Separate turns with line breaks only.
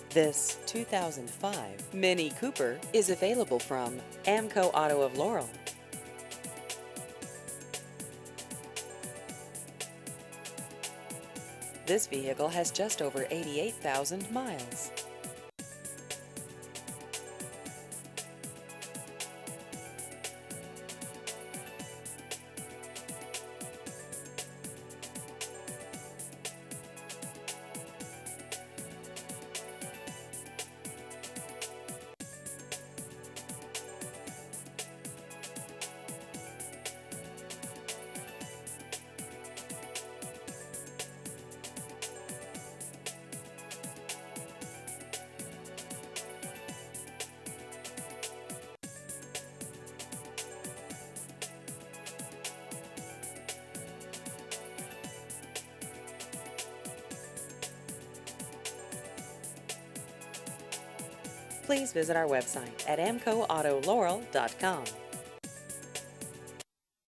This 2005 Mini Cooper is available from Amko Auto of Laurel. This vehicle has just over 88,000 miles. Please visit our website at amcoautolaurel.com.